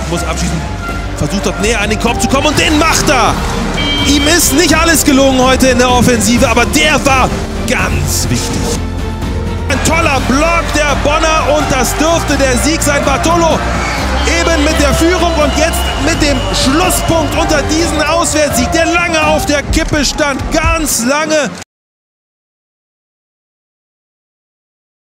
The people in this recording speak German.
muss abschießen. Versucht dort näher an den Korb zu kommen und den macht er. Ihm ist nicht alles gelungen heute in der Offensive, aber der war ganz wichtig. Ein toller Block der Bonner und das dürfte der Sieg sein. Bartolo eben mit der Führung und jetzt mit dem Schlusspunkt unter diesen Auswärtssieg, der lange auf der Kippe stand, ganz lange.